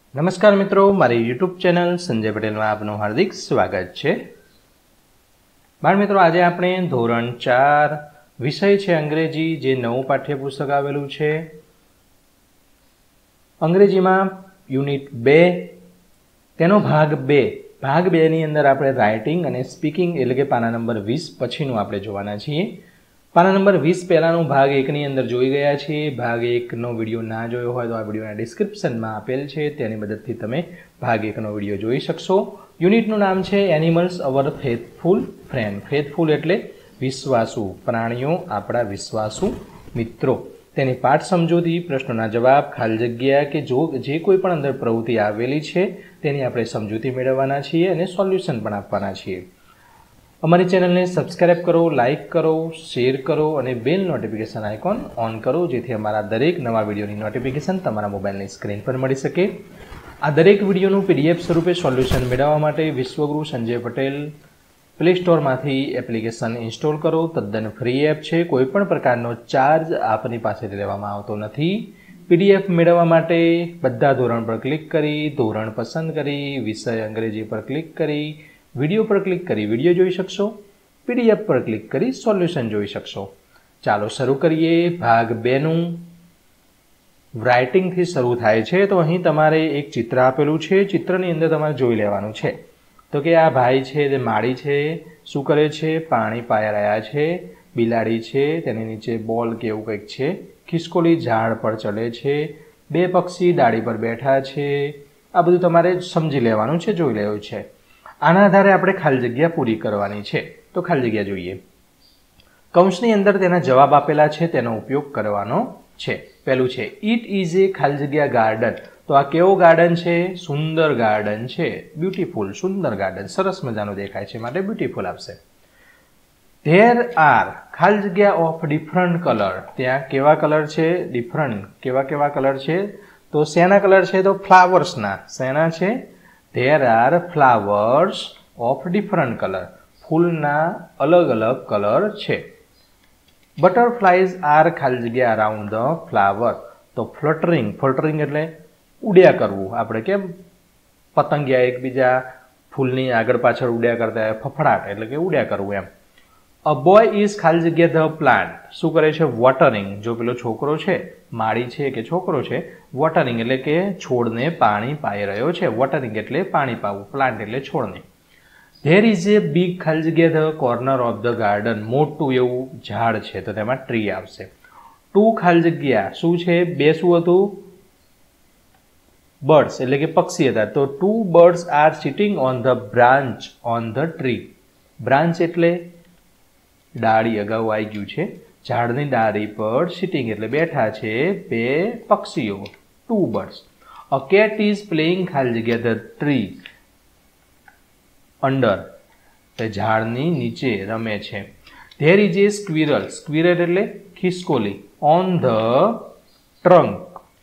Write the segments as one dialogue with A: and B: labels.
A: નમસ્કાર મિત્રો, મારી યુટ્યુબ ચેનલ સંજય પટેલમાં આપનું હાર્દિક સ્વાગત છે। બાળ મિત્રો, આજે આપણે ધોરણ 4 વિષય છે અંગ્રેજી, જે નવું પાઠ્યપુસ્તક આવેલું છે અંગ્રેજીમાં યુનિટ 2 તેનો ભાગ 2 ની અંદર આપણે રાઇટિંગ અને સ્પીકિંગ એટલે કે પાના નંબર 20 પછીનું આપણે જોવાના છીએ। પાના નંબર 20 પહેલાનું ભાગ 1 ની અંદર જોઈ ગયા છીએ। ભાગ 1 નો વિડીયો ના જોયો હોય તો આ વિડીયોના ડિસ્ક્રિપ્શનમાં આપેલ છે, તેની મદદથી તમે ભાગ 1 નો વિડીયો જોઈ શકશો। યુનિટનું નામ છે animals our faithful friend. Faithful એટલે વિશ્વાસુ, પ્રાણીઓ આપણા વિશ્વાસુ મિત્રો। તેની પાઠ સમજૂતી, પ્રશ્નોના જવાબ, ખાલી જગ્યા કે જે કોઈ પણ અંદર પ્રવૃત્તિ આવેલી છે તેની આપણે સમજૂતી મેળવવાના છીએ અને સોલ્યુશન પણ આપવાના છીએ। અમારી ચેનલને સબસ્ક્રાઇબ કરો, લાઇક કરો, શેર કરો અને બેલ નોટિફિકેશન આઇકોન ઓન કરો, જેથી અમારા દરેક નવા વિડીયોની નોટિફિકેશન તમારા મોબાઈલની સ્ક્રીન પર મળી શકે। આ દરેક વિડીયોનું PDF સ્વરૂપે સોલ્યુશન મેળવવા માટે વિશ્વગુરુ સંજય પટેલ પ્લે સ્ટોરમાંથી એપ્લિકેશન ઇન્સ્ટોલ કરો। તદ્દન ફ્રી એપ છે, કોઈપણ પ્રકારનો ચાર્જ આપની પાસેથી લેવામાં આવતો નથી। PDF મેળવવા માટે બધા ધોરણ પર ક્લિક કરી, ધોરણ પસંદ કરી, વિષય અંગ્રેજી પર ક્લિક કરી, વિડીયો પર ક્લિક કરી વિડીયો જોઈ શકશો, PDF પર ક્લિક કરી સોલ્યુશન જોઈ શકશો। ચાલો શરૂ કરીએ। ભાગ 2 નું રાઇટિંગથી શરૂ થાય છે। તો અહીં તમારે એક ચિત્ર આપેલું છે, ચિત્રની અંદર તમારે જોઈ લેવાનું છે તો કે આ ભાઈ છે તે માળી છે, શું કરે છે? પાણી પાઈ રહ્યા છે। બિલાડી છે, તેની નીચે બોલ કે એવું કંઈક છે। ખિસકોલી ઝાડ પર ચડે છે। બે પક્ષી ડાળી પર બેઠા છે। આ બધું તમારે સમજી લેવાનું છે, જોઈ લેવું છે। આના આધારે આપણે ખાલી જગ્યા પૂરી કરવાની છે। તો ખાલી જગ્યા જોઈએ। કૌંસની અંદર તેના જવાબ આપેલા છે, તેનો ઉપયોગ કરવાનો છે। પહેલું છે ઇટ ઇઝ એ ખાલી જગ્યા ગાર્ડન। તો આ કેવો ગાર્ડન છે? સુંદર ગાર્ડન છે, બ્યુટીફુલ, સુંદર ગાર્ડન, સરસ મજાનું દેખાય છે માટે બ્યુટીફુલ આપશે। ધેર આર ખાલી જગ્યા ઓફ ડિફરન્ટ કલર। ત્યાં કેવા કલર છે? ડિફરન્ટ, કેવા કલર છે? તો શેના કલર છે? તો ફ્લાવર્સના। શેના છે? There are flowers of different color. ફૂલના અલગ અલગ કલર છે। Butterflies are ખાલી જગ્યા around the flower. તો ફ્લટરિંગ, ફ્લટરિંગ એટલે ઉડ્યા કરવું। આપણે કેમ પતંગિયા એકબીજા ફૂલની આગળ પાછળ ઉડ્યા કરતા હોય, ફફડાટ એટલે કે ઉડ્યા કરવું એમ। A boy is ખાલી જગ્યા the plant. શું કરે છે? વોટરિંગ। જો પેલો છોકરો છે, માળી છે કે છોકરો છે, વોટરિંગ એટલે કે છોડને પાણી પાઈ રહ્યો છે। વોટરિંગ એટલે પાણી પાવું, પ્લાન્ટ એટલે છોડને। ધેર ઇઝ એ બિગ ખાલી જગ્યા the corner of the garden. મોટું એવું ઝાડ છે તો તેમાં ટ્રી આવશે। ટુ ખાલી જગ્યા શું છે? બે શું હતું? બર્ડ્સ એટલે કે પક્ષી હતા। તો two birds are sitting on the branch on the tree. Branch એટલે ડાળી, અગાઉ આવી ગયું છે। ઝાડની ડાળી પર સિટિંગ એટલે બેઠા છે બે પક્ષીઓ, two birds. A cat is playing ખાલી જગ્યા ધ ટ્રી અંડર, ઝાડની નીચે રમે છે। There is a squirrel, squirrel એટલે ખિસકોલી, on the trunk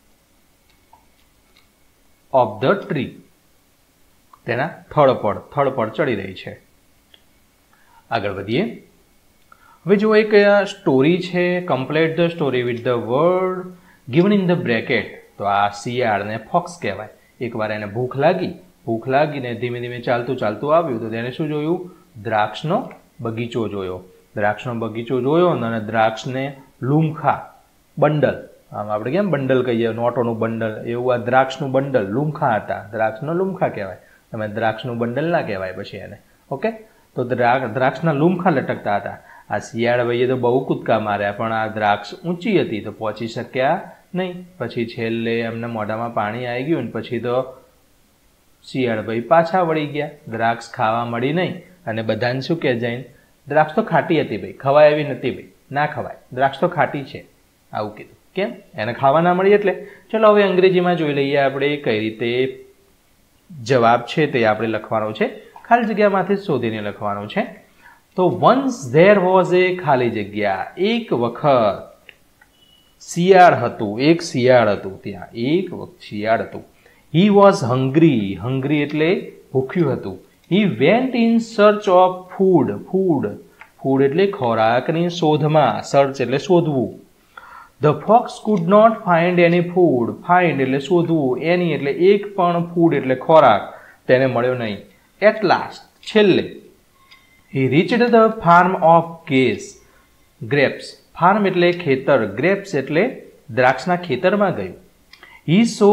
A: of the tree, તેના થડ પર ચડી રહી છે। આગળ વધીએ। હવે જો એક સ્ટોરી છે, complete the story with the word given in the bracket. તો આ શિયાળને ફોક્સ કહેવાય। એકવાર એને ભૂખ લાગીને ધીમે ધીમે ચાલતું આવ્યું તો તેને શું જોયું? દ્રાક્ષનો બગીચો જોયો। દ્રાક્ષનો બગીચો જોયો અને દ્રાક્ષને લૂમખા બંડલ, આમ આપણે કેમ બંડલ કહીએ, નોટોનું બંડલ, એવું આ દ્રાક્ષનું બંડલ લૂમખા હતા। દ્રાક્ષનો લૂમખા કહેવાય, તમે દ્રાક્ષનું બંડલ ના કહેવાય પછી એને, ઓકે? તો દ્રાક્ષના લૂમખા લટકતા હતા। આ શિયાળ ભાઈએ તો બહુ કૂદકા માર્યા, પણ આ દ્રાક્ષ ઊંચી હતી તો પહોંચી શક્યા નહીં। પછી છેલ્લે એમને મોઢામાં પાણી આવી ગયું ને પછી તો શિયાળ ભાઈ પાછા વળી ગયા। દ્રાક્ષ ખાવા મળી નહીં અને બધાને શું કહે જઈને? દ્રાક્ષ તો ખાટી હતી ભાઈ, ખવાય એવી નથી ભાઈ, ના ખવાય, દ્રાક્ષ તો ખાટી છે, આવું કીધું। કેમ? એને ખાવા ના મળી એટલે। ચલો હવે અંગ્રેજીમાં જોઈ લઈએ આપણે કઈ રીતે જવાબ છે તે આપણે લખવાનો છે, ખાલી જગ્યામાંથી શોધીને લખવાનું છે। તો વન્સ ધેર વોઝ એ ખાલી જગ્યા, એક વખત શિયાળ હતું, એક શિયાળ હતું, ત્યાં એક શિયાળ હતું। હી વોઝ હંગ્રી, હંગ્રી એટલે ભૂખ્યું હતું। He went in search of food એટલે ખોરાકની શોધમાં, સર્ચ એટલે શોધવું। The fox could not find any food. Find એટલે શોધવું, એની એટલે એક પણ, ફૂડ એટલે ખોરાક તેને મળ્યો નહીં. એટ લાસ્ટ છેલ્લે he reached the farm of grapes. Farm એટલે ખેતર, ગ્રેપ્સ એટલે દ્રાક્ષના ખેતરમાં ગયું. હી સો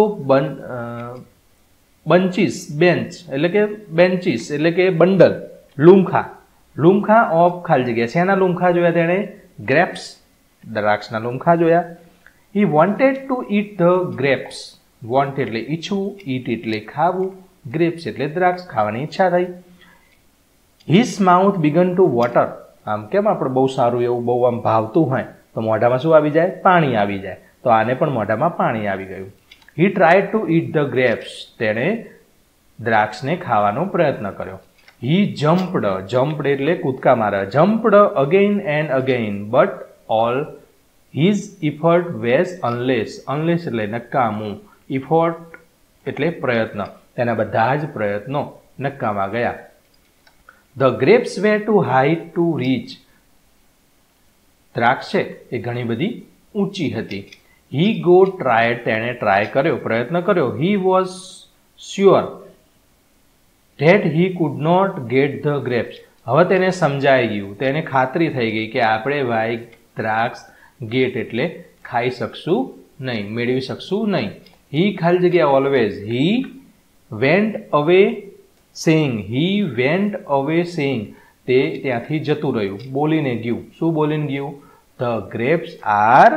A: બંચીસ, બેન્ચ એટલે કે બેન્ચીસ એટલે કે બંડલ, લૂમખા. લૂમખા ઓફ ખાલી જગ્યા. શેના લૂમખા જોયા તેણે? ગ્રેપ્સ, દ્રાક્ષના લૂમખા જોયા. He wanted to eat the grapes. Want એટલે ઈચ્છવું, ઈટ એટલે ખાવું, ગ્રેપ્સ એટલે દ્રાક્ષ, ખાવાની ઈચ્છા થઈ. His mouth began to water. આમ કેમ આપણે બહુ સારું એવું બહુ આમ ભાવતું હોય તો મોઢામાં શું આવી જાય? પાણી આવી જાય. તો આને પણ મોઢામાં પાણી આવી ગયું. He try to eat the grapes. તેણે દ્રાક્ષને ખાવાનો પ્રયત્ન કર્યો. હી જમ્પડ. જમ્પડ એટલે કૂદકા મારે. Jumped again and again but all his effort was unless. Unless એટલે નકામું, ઇફર્ટ એટલે પ્રયત્ન. તેના બધા જ પ્રયત્નો નકામા ગયા. The grapes were too high to reach. દ્રાક્ષ છે એ ઘણી બધી ઊંચી હતી. He go tried. તેણે ટ્રાય કર્યો, પ્રયત્ન કર્યો. He was sure that he could not get the grapes. હવે તેને સમજાઈ ગયું, તેને ખાતરી થઈ ગઈ કે આપણે ભાઈ દ્રાક્ષ ગેટ એટલે ખાઈ શકશું નહીં, મેળવી શકશું નહીં. હી ખાલી જગ્યા always. He went away saying. He went away saying. તે ત્યાંથી જતું રહ્યું, બોલીને ગયું. શું બોલીને ગયું? ધ ગ્રેપ્સ આર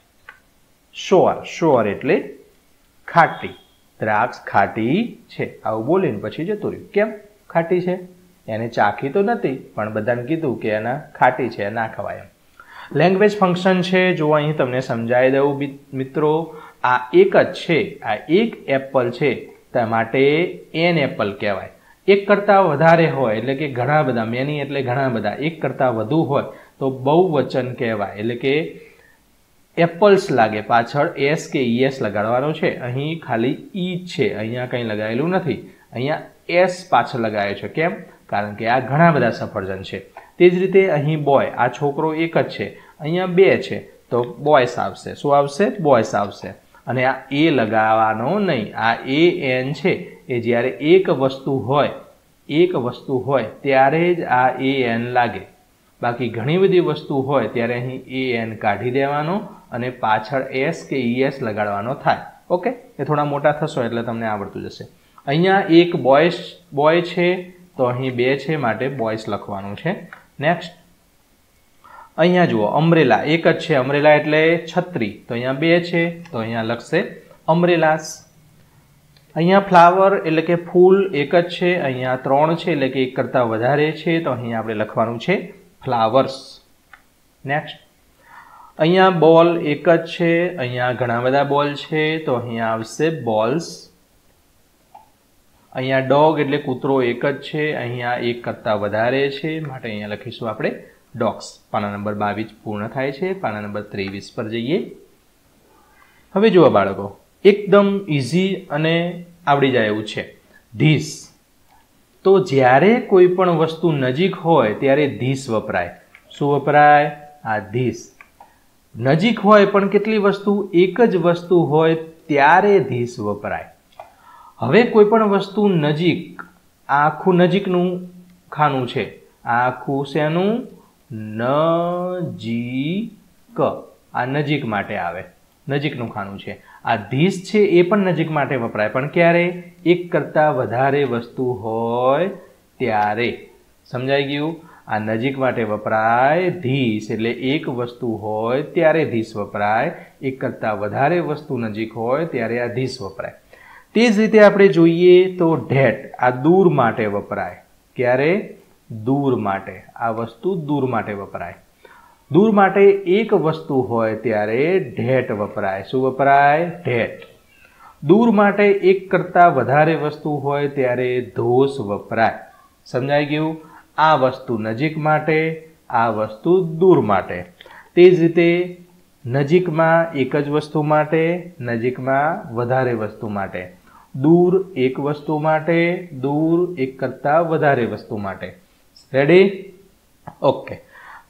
A: સોર. સોર એટલે ખાટી. દ્રાક્ષ ખાટી છે આવું બોલીને પછી જતું રહ્યું. કેમ ખાટી છે? એને ચાખી તો નથી પણ બધાને કીધું કે એના ખાટી છે, ના ખવાય એમ. લેંગ્વેજ ફંક્શન છે, જો અહીં તમને સમજાવી દઉં મિત્રો. આ એક જ છે, આ એક એપલ છે તે માટે એન એપલ કહેવાય. એક કરતાં વધારે હોય એટલે કે ઘણા બધા, મેની એટલે ઘણા બધા, એક કરતાં વધુ હોય તો બહુવચન કહેવાય. એટલે કે એપલ્સ લાગે પાછળ એસ કે ઈએસ લગાડવાનો છે. અહીં ખાલી ઈ છે, અહીંયા કંઈ લગાવેલું નથી. અહીંયા એસ પાછળ લગાવ્યો છે. કેમ? કારણ કે આ ઘણા બધા સફરજન છે. તે જ રીતે અહીં બોય, આ છોકરો એક જ છે, અહીંયા બે છે તો બોયસ આવશે. શું આવશે? બોયસ આવશે. અને આ એ લગાવવાનો નહીં. આ એ એન છે એ જ્યારે એક વસ્તુ હોય ત્યારે જ આ એ એન લાગે. બાકી ઘણી બધી વસ્તુ હોય ત્યારે અહીં એ એન કાઢી દેવાનો અને પાછળ એસ કે ઈએસ લગાડવાનો થાય. ઓકે, એ થોડા મોટા થશો એટલે તમને આવડતું જશે. અહીંયા એક બોય છે તો અહીં બે છે માટે બોયસ લખવાનું છે. નેક્સ્ટ અહીંયા જુઓ, અમ્બ્રેલા એક જ છે. અમ્બ્રેલા એટલે છત્રી, તો અહીંયા બે છે તો અહીંયા લખશે અમ્બ્રેલાસ. અહીંયા ફ્લાવર એટલે કે ફૂલ એક જ છે, અહીંયા ત્રણ છે એટલે કે એક કરતાં વધારે છે તો અહીંયા આપણે લખવાનું છે ફ્લાવર્સ. નેક્સ્ટ અહીંયા બોલ એક જ છે, અહીંયા ઘણા બધા બોલ છે તો અહીંયા આવશે બોલ્સ. અહીંયા ડોગ એટલે કૂતરો એક જ છે, અહીંયા એક કરતાં વધારે છે માટે અહીંયા લખીશું આપણે ડોગ્સ. પાના નંબર 22 પૂર્ણ થાય છે. પાના નંબર 23 પર જઈએ. હવે જુઓ બાળકો, એકદમ ઇઝી અને આવડી જાય એવું છે. ધીસ. તો જ્યારે કોઈ પણ વસ્તુ નજીક હોય ત્યારે ધીસ વપરાય. શું વપરાય? આ ધીસ. નજીક હોય પણ કેટલી વસ્તુ? એક જ વસ્તુ હોય ત્યારે ધીસ વપરાય. હવે કોઈ પણ વસ્તુ નજીક, આ આખું નજીકનું ખાનું છે. આ આખું શેનું? નજીક. આ નજીક માટે આવે, નજીકનું ખાનું છે. આ ધીસ છે એ પણ નજીક માટે વપરાય, પણ ક્યારે? એક કરતાં વધારે વસ્તુ હોય ત્યારે. સમજાઈ ગયું? આ નજીક માટે વપરાય ધીસ, એટલે એક વસ્તુ હોય ત્યારે ધીસ વપરાય. એક કરતાં વધારે વસ્તુ નજીક હોય ત્યારે આ ધીસ વપરાય. તે જ રીતે આપણે જોઈએ તો ધેટ. આ દૂર માટે વપરાય. ક્યારે? દૂર માટે. આ વસ્તુ દૂર માટે વપરાય. દૂર માટે એક વસ્તુ હોય ત્યારે ધેટ વપરાય. શું વપરાય? ધેટ. દૂર માટે એક કરતાં વધારે વસ્તુ હોય ત્યારે ધોસ વપરાય. સમજાઈ ગયું? આ વસ્તુ નજીક માટે, આ વસ્તુ દૂર માટે. તે જ રીતે નજીકમાં એક જ વસ્તુ માટે, નજીકમાં વધારે વસ્તુ માટે. દૂર એક વસ્તુ માટે, દૂર એક કરતાં વધારે વસ્તુ માટે. રેડી? ઓકે.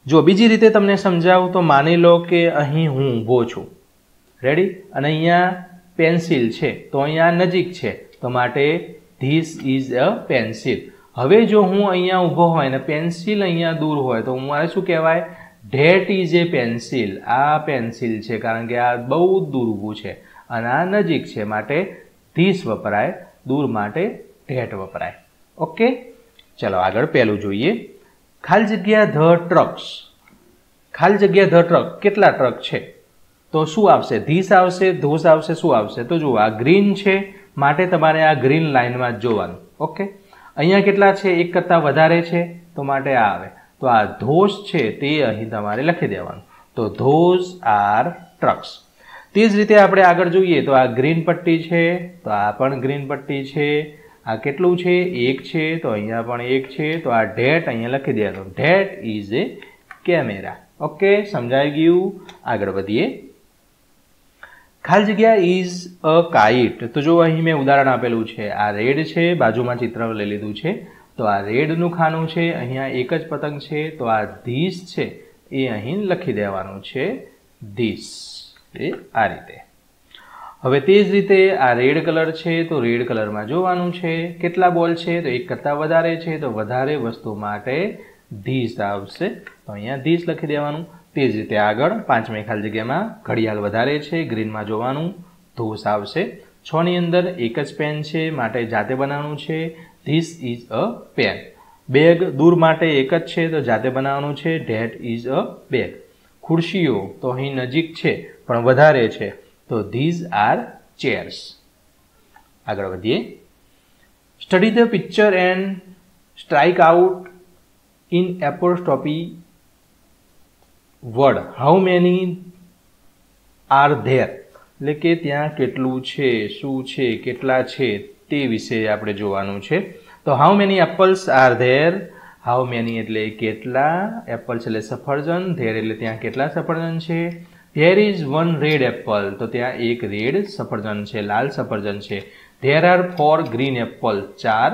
A: જો બીજી રીતે તમને સમજાવું તો માની લો કે અહીં હું ઊભો છું, રેડી, અને અહીંયા પેન્સિલ છે તો અહીંયા નજીક છે, તો માટે ધીસ ઇઝ અ પેન્સિલ. હવે જો હું અહીંયા ઊભો હોય ને પેન્સિલ અહીંયા દૂર હોય તો મારે શું કહેવાય? That is a pencil. આ પેન્સિલ છે, કારણ કે આ બહુ દૂર ઊભું છે અને આ નજીક છે, માટે ધીસ વપરાય, દૂર માટે ધેટ વપરાય. ઓકે, ચલો આગળ પહેલું જોઈએ. ખાલી જગ્યા ધ ટ્રક્સ. ખાલી જગ્યા ધ ટ્રક, કેટલા ટ્રક છે? તો શું આવશે? ધીસ આવશે, ધોસ આવશે, શું આવશે? તો જુઓ, આ ગ્રીન છે માટે તમારે આ ગ્રીન લાઇનમાં જ જોવાનું. ઓકે, અહીંયા કેટલા છે? એક કરતાં વધારે છે તો માટે આ આવે. તો આ ધોસ છે તે અહીં તમારે લખી દેવાનું. તો ધોઝ આર ટ્રક્સ. તે જ રીતે આપણે આગળ જોઈએ તો આ ગ્રીન પટ્ટી છે, તો આ પણ ગ્રીન પટ્ટી છે. આ કેટલું છે? એક છે, તો અહીંયા પણ એક છે. તો આ ધેટ અહીંયા લખી દેવાનું. That is a camera. Okay, સમજાઈ ગયું? આગળ વધીએ. ખાલી જગ્યા ઇઝ અ કાઇટ. તો જો અહીં મેં ઉદાહરણ આપેલું છે, આ રેડ છે, બાજુમાં ચિત્ર લઈ લીધું છે, તો આ રેડનું ખાનું છે, અહીંયા એક જ પતંગ છે, તો આ ધીસ છે એ અહીં લખી દેવાનું છે, ધીસ. એ આ રીતે. હવે તે જ રીતે આ રેડ કલર છે, તો રેડ કલરમાં જોવાનું છે. કેટલા બોલ છે? તો એક કરતાં વધારે છે, તો વધારે વસ્તુ માટે ધીસ આવશે, તો અહીંયા ધીસ લખી દેવાનું. તે જ રીતે આગળ પાંચમી ખાલી જગ્યામાં ઘડિયાળ વધારે છે, ગ્રીનમાં જોવાનું, ધોસ આવશે. 6 ની અંદર એક જ પેન છે માટે જાતે બનાવવાનું છે, this is a pen. Bag દૂર માટે એક જ છે તો જાતે બનાવવાનું છે, ધેટ ઇઝ અ બેગ. ખુરશીઓ તો અહીં નજીક છે પણ વધારે છે, તો ધીઝ આર ચેર્સ. આગળ વધીએ. Study the picture and strike out in apostrophe word how many are there. એટલે કે ત્યાં કેટલું છે, શું છે, કેટલા છે તે વિશે આપણે જોવાનું છે. તો how many apples are there. How many એટલે કેટલા, એપલ્સ એટલે સફરજન, ધેર એટલે ત્યાં કેટલા સફરજન છે. There is one red apple. તો ત્યાં એક રેડ સફરજન છે, લાલ સફરજન છે. There are 4 green Apple. 4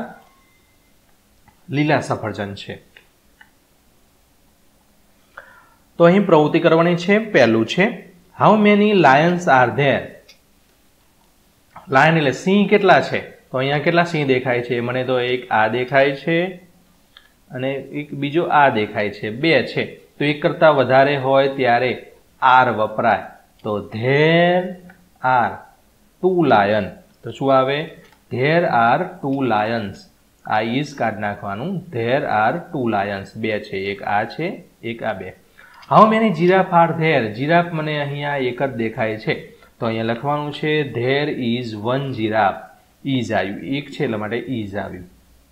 A: લીલા સફરજન છે. તો અહીં પ્રવૃત્તિ કરવાની છે. પહેલું છે how many lions are there. Lion એટલે સિંહ કેટલા છે? તો અહીંયા કેટલા સિંહ દેખાય છે? મને તો એક આ દેખાય છે અને એક બીજો આ દેખાય છે, 2 છે. તો એક કરતાં વધારે હોય ત્યારે આર વપરાય. તો ધેર આર 2 લાયન. તો શું આવે? There are 2 lions. આ ઇઝ કાઢ નાખવાનું. There are 2 Lions. 2 છે, એક આ છે, એક આ 2. How many giraffe are there. Giraffe મને અહીંયા એક જ દેખાય છે, તો અહીંયા લખવાનું છે ધેર ઇઝ 1 જીરાફ. ઇઝ આવ્યું, એક છે એટલા માટે ઇઝ આવ્યું.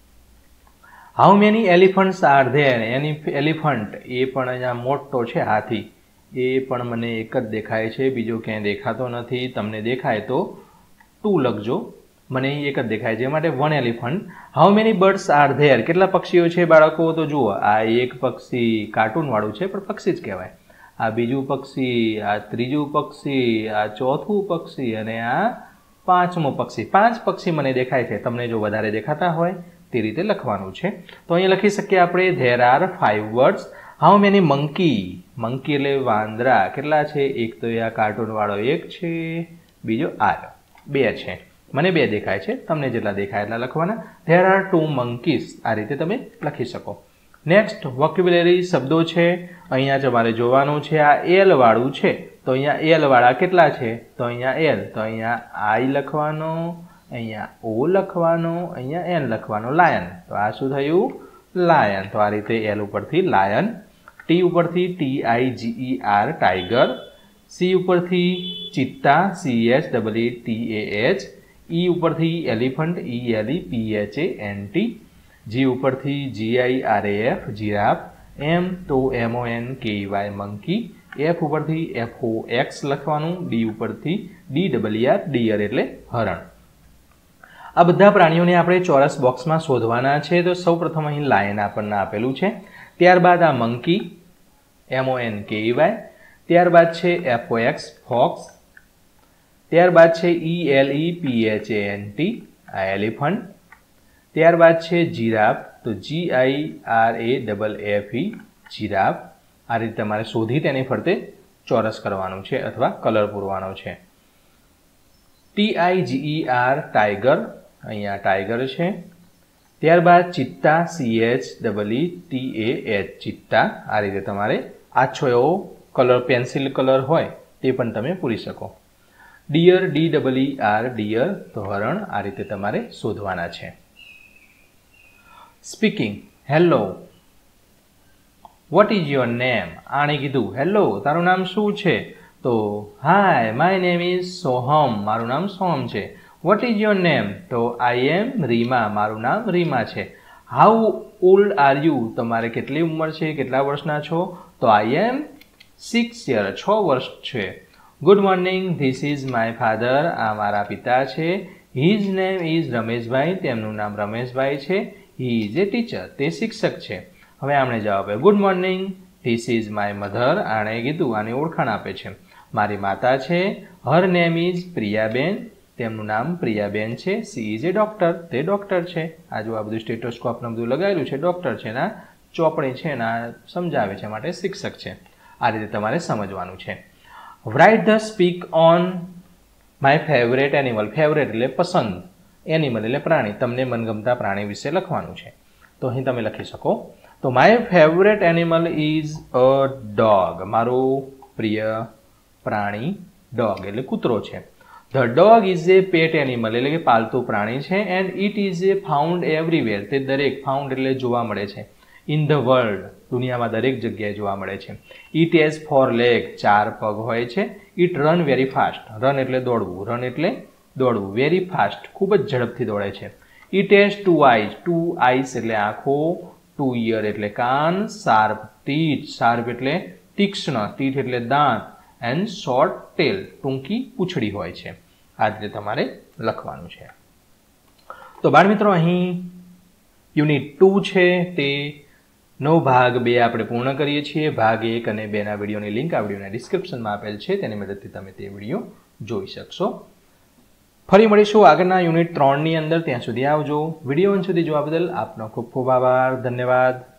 A: How many elephants are there. Elephant એ પણ અહીંયા મોટો છે, હાથી, એ પણ મને એક જ દેખાય છે, બીજો ક્યાંય દેખાતો નથી. તમને દેખાય તો 2 લખજો, મને અહીં એક જ દેખાય છે માટે 1 elephant. How many birds are there. કેટલા પક્ષીઓ છે બાળકો? તો જુઓ, આ એક પક્ષી કાર્ટૂન વાળું છે પણ પક્ષી જ કહેવાય. આ બીજું પક્ષી, આ ત્રીજું પક્ષી, આ ચોથું પક્ષી અને આ 5મું પક્ષી. 5 પક્ષી મને દેખાય છે. તમને જો વધારે દેખાતા હોય તે રીતે લખવાનું છે. તો અહીંયા લખી શકીએ આપણે there are 5 words. How many monkey. Monkey એટલે વાંદરા. કેટલા છે? એક તો આ કાર્ટૂન વાળો એક છે, બીજો આ 2 છે. મને 2 દેખાય છે, તમને જેટલા દેખાય એટલા લખવાના. There are 2 monkeys. આ રીતે તમે લખી શકો. નેક્સ્ટ વોકેબ્યુલરી શબ્દો છે. અહીંયા તમારે જોવાનું છે, આ એલ વાળું છે, તો અહીંયા એલ વાળા કેટલા છે? તો અહીંયા એલ, તો અહીંયા આઈ લખવાનો, અહીંયા ઓ લખવાનો, અહીંયા એન લખવાનો, લાયન. તો આ શું થયું? લાયન. તો આ રીતે એલ ઉપરથી લાયન, ટી ઉપરથી TIGER ટાઈગર, સી ઉપરથી ચિત્તા CHEETAH, ઈ ઉપરથી એલિફન્ટ ELEPHANT, જી ઉપરથી GIRAF જીરાફ, એમ તો MONKEY મંકી, એફ ઉપરથી FOX લખવાનું, ડી ઉપરથી DER ડિયર એટલે હરણ. આ બધા પ્રાણીઓને આપણે ચોરસ બોક્સમાં શોધવાના છે. તો સૌપ્રથમ અહીં લાયન આપણને આપેલું છે, ત્યારબાદ આ મંકી MONKEY, ત્યારબાદ છે FOX ફોક્સ, ત્યારબાદ છે ELEPHANT આ એલિફન્ટ, ત્યારબાદ છે જીરાફ, તો GIRAFFE જીરાફ, આ રીતે તમારે શોધી તેની ફરતે ચોરસ કરવાનું છે અથવા કલર પૂરવાનો છે. TIGER ટાઈગર, અહીંયા ટાઈગર છે. ત્યારબાદ ચિત્તા CHEETAH ચિત્તા. આ રીતે તમારે આછો એવો કલર પેન્સિલ કલર હોય તે પણ તમે પૂરી શકો. ડિયર DEER ડિયર તો હરણ. આ રીતે તમારે શોધવાના છે. Speaking hello. What is your name? આણે કીધું હેલો તારું નામ શું છે? તો hi my name is Soham, મારું નામ સોહમ છે. What is your name? તો આઈ એમ રીમા, મારું નામ રીમા છે. How old are you? તમારે કેટલી ઉંમર છે, કેટલા વર્ષના છો? તો આઈ એમ 6 યર, 6 વર્ષ છે. Good morning, this is my father, આ મારા પિતા છે. હિઝ નેમ ઇઝ રમેશભાઈ, તેમનું નામ રમેશભાઈ છે. હી ઇઝ એ ટીચર, તે શિક્ષક છે. હવે આમણે જવાબ આપ્યો good morning, this is my mother. આણે કીધું, આની ઓળખાણ આપે છે, મારી માતા છે. હર નેમ ઇઝ પ્રિયાબેન, તેમનું નામ પ્રિયાબેન છે. સી ઇઝ એ ડૉક્ટર, તે ડૉક્ટર છે. આ જો આ બધું સ્ટેટોસ્કોપને બધું લગાવેલું છે, ડૉક્ટર છે. એના ચોપડી છે, એના સમજાવે છે, માટે શિક્ષક છે. આ રીતે તમારે સમજવાનું છે. Write the speak on my favourite animal. Favourite એટલે પસંદ, એનિમલ એટલે પ્રાણી. તમને મનગમતા પ્રાણી વિશે લખવાનું છે. તો અહીં તમે લખી શકો. તો my favourite animal is a dog. મારું પ્રિય પ્રાણી ડોગ એટલે કૂતરો છે. The dog is a pet animal એટલે કે પાલતું પ્રાણી છે. And it is a found everywhere. તે દરેક, ફાઉન્ડ એટલે જોવા મળે છે. ઇન ધ વર્લ્ડ, દુનિયામાં દરેક જગ્યાએ જોવા મળે છે. ઇટ હેઝ 4 લેગ, 4 પગ હોય છે. It run very fast. Run એટલે દોડવું, રન એટલે દોડવું. વેરી ફાસ્ટ, ખૂબ જ ઝડપથી દોડે છે. It has 2 eyes. 2 આઈઝ એટલે આંખો. 2 ઇયર એટલે કાન. શાર્પ ટીથ, શાર્પ એટલે તીક્ષ્ણ, ટીથ એટલે દાંત. એન્ડ શોર્ટ ટેલ, ટૂંકી પૂંછડી હોય છે. આ રીતે તમારે લખવાનું છે. તો બાળમિત્રો, અહીં યુનિટ 2 છે તે નો ભાગ 2 આપણે પૂર્ણ કરીએ છીએ. ભાગ 1 અને 2ના વિડીયોની લિંક આ વિડીયોના ડિસ્ક્રિપ્શનમાં આપેલ છે, તેની મદદથી તમે તે વિડીયો જોઈ શકશો. ફરી મળીશું આગળના યુનિટ 3ની અંદર. ત્યાં સુધી આવજો. વિડીયો અંત સુધી જોવા બદલ આપનો ખૂબ ખૂબ આભાર. ધન્યવાદ.